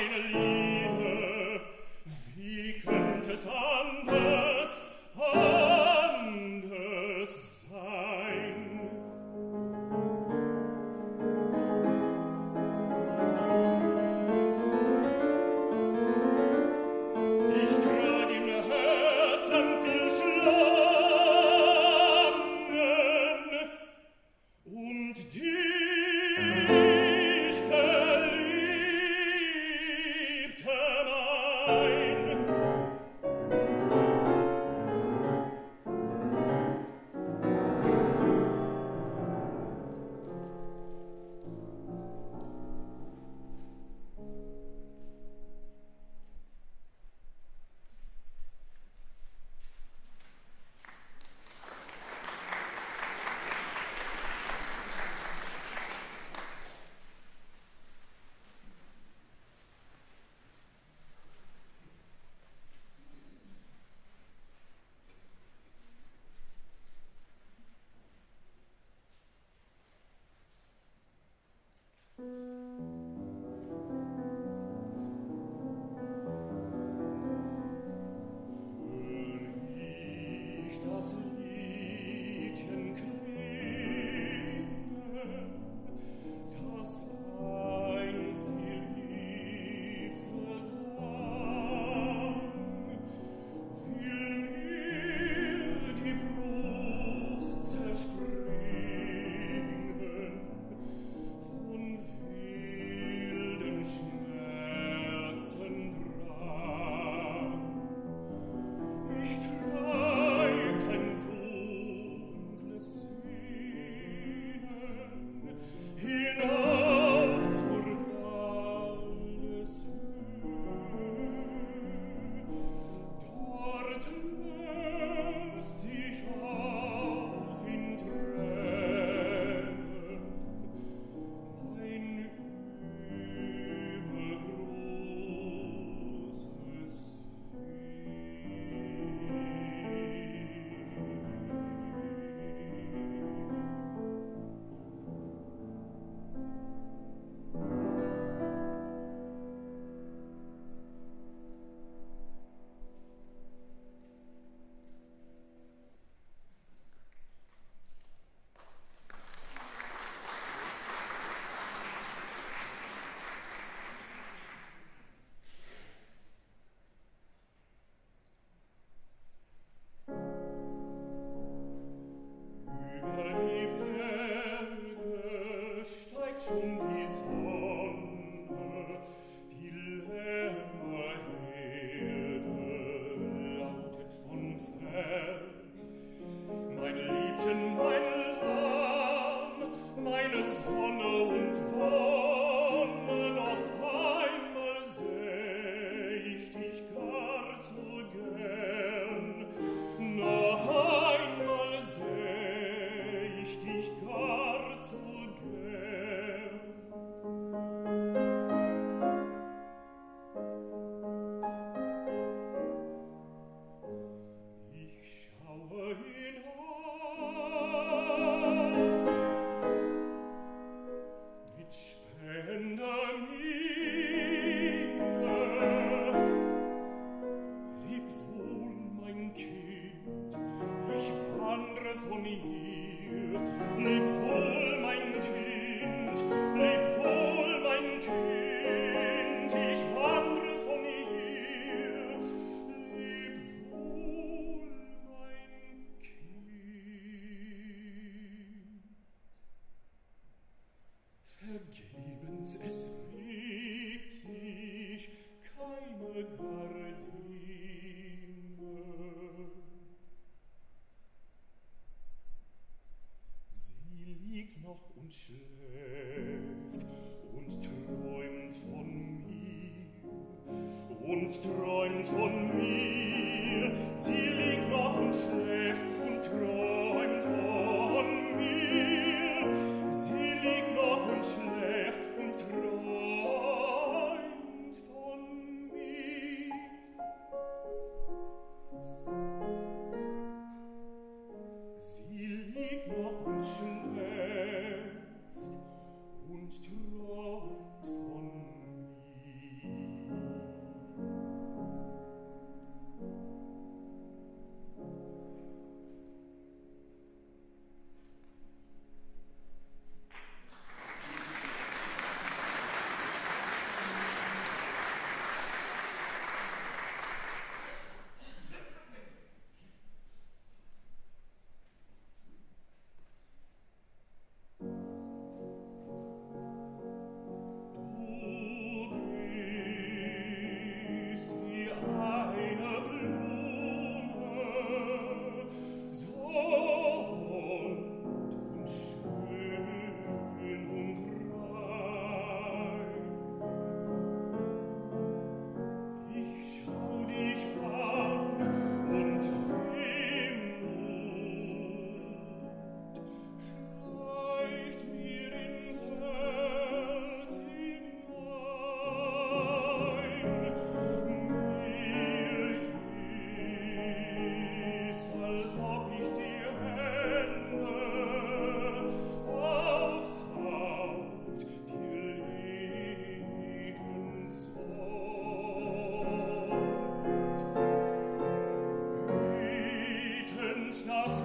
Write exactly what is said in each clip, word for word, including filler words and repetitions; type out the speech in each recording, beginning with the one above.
Und träumt von mir.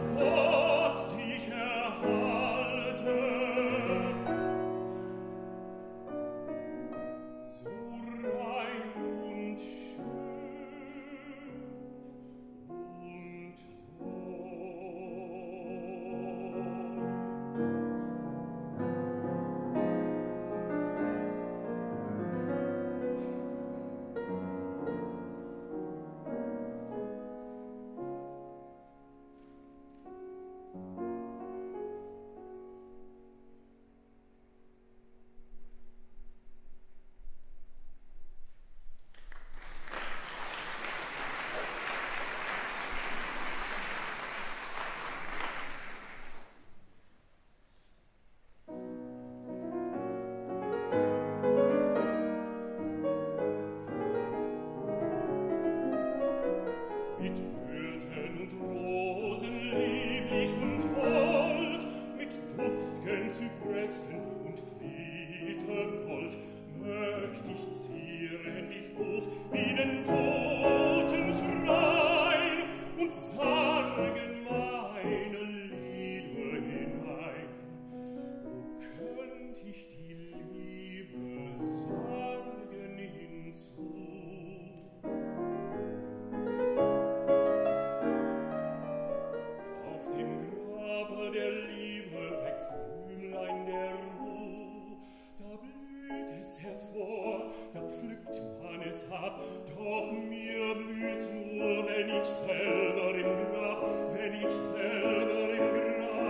Gott dich erhalte. So rein und schön und mit Myrten und Rosen lieblich und hold, mit duft'gen Zypressen und Fliedergold, möcht ich zieren dies Buch wie den Totenschrein und sagen meine Lieder hinein. O könnt ich die Liebe sagen hinzu. Auf dem Grabe der Liebe wächst Blümlein der Ruh, da blüht es hervor, da pflückt man es ab, doch mir blüht nur, wenn ich selber im Grab, wenn ich selber im Grab.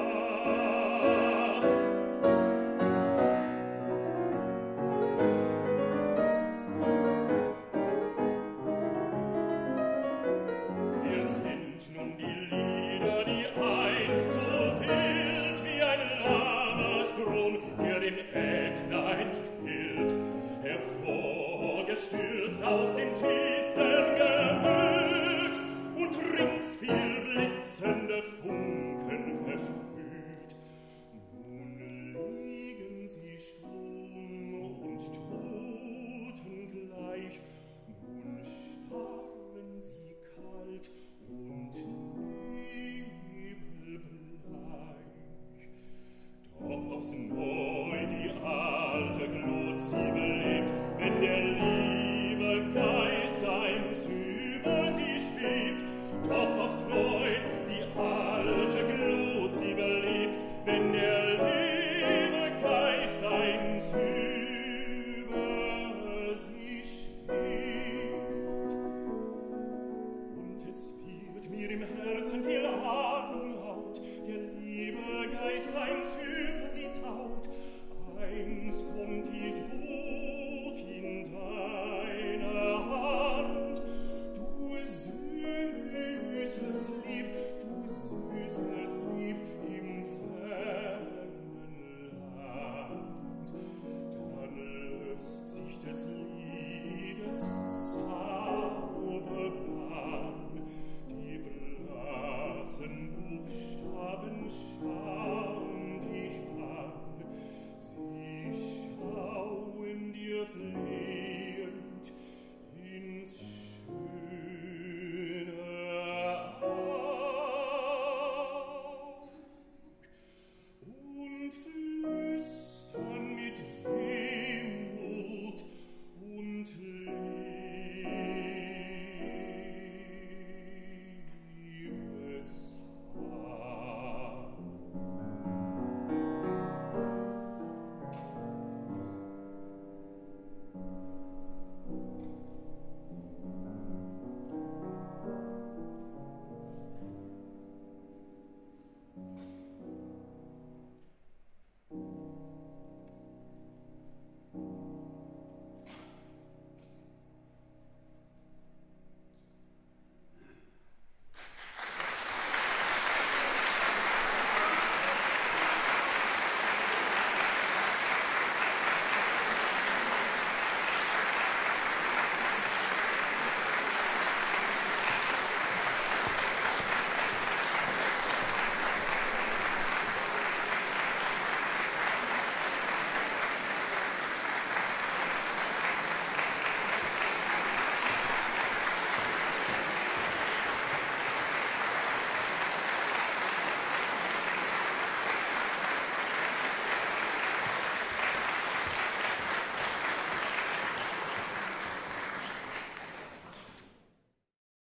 Wir sind nun die Lieder, die einst so wild wie ein lahmer Strom, der den Ätna entquillt, hervorgestürzt aus den tiefsten Gemüt und rings viel blitzende Funken versprüht. Nun liegen sie stumm und totengleich, nun starren sie kalt und nebelbleich. Doch aufs Neu die alte Glut sie belebt, wenn der liebe Geist einst über sie schwebt. Doch aufs Neu die alte Glut sie belebt, wenn der liebe Geist einst über sie schwebt. Und es wird mir im Herzen viel Ahnung laut, der liebe Geist einst